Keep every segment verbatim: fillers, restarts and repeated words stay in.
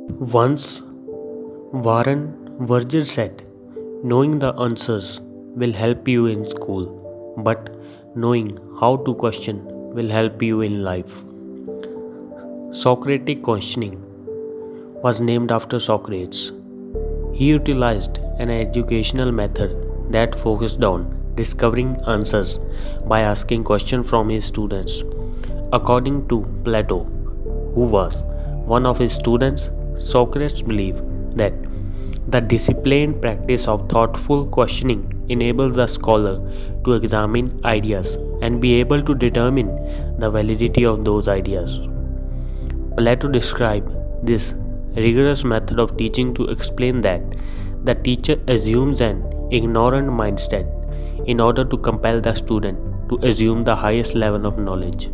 Once Warren Virgil said, knowing the answers will help you in school, but knowing how to question will help you in life. Socratic questioning was named after Socrates. He utilized an educational method that focused on discovering answers by asking questions from his students. According to Plato, who was one of his students, Socrates believed that the disciplined practice of thoughtful questioning enables the scholar to examine ideas and be able to determine the validity of those ideas. Plato described this rigorous method of teaching to explain that the teacher assumes an ignorant mindset in order to compel the student to assume the highest level of knowledge.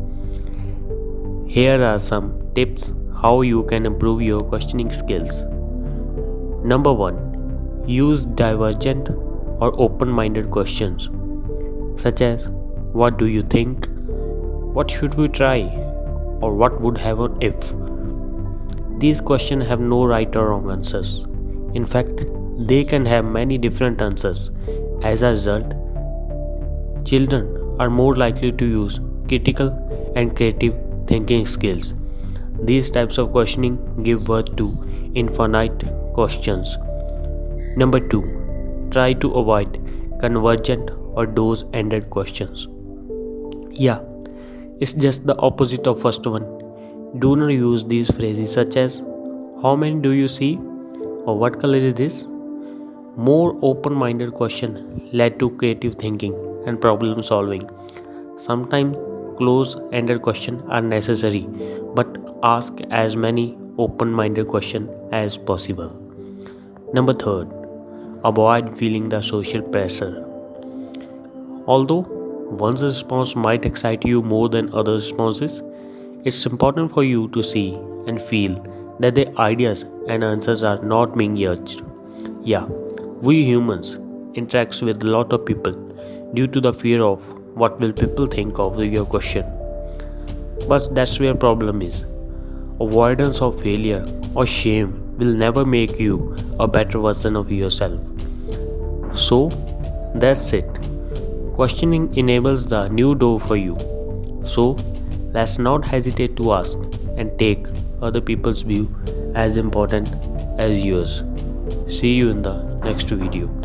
Here are some tips how you can improve your questioning skills. Number one. Use divergent or open-minded questions such as what do you think, what should we try, or what would happen if. These questions have no right or wrong answers. In fact, they can have many different answers. As a result, children are more likely to use critical and creative thinking skills. These types of questioning give birth to infinite questions. Number two. Try to avoid convergent or those-ended questions. Yeah, it's just the opposite of first one. Do not use these phrases such as how many do you see or what color is this. More open-minded questions lead to creative thinking and problem solving. Sometimes close-ended questions are necessary, but ask as many open-minded questions as possible. Number third, avoid feeling the social pressure. Although one's response might excite you more than other responses, it's important for you to see and feel that the ideas and answers are not being judged. Yeah, we humans interact with a lot of people due to the fear of what will people think of your question. But that's where problem is. Avoidance of failure or shame will never make you a better version of yourself. So, that's it. Questioning enables the new door for you. So, let's not hesitate to ask and take other people's view as important as yours. See you in the next video.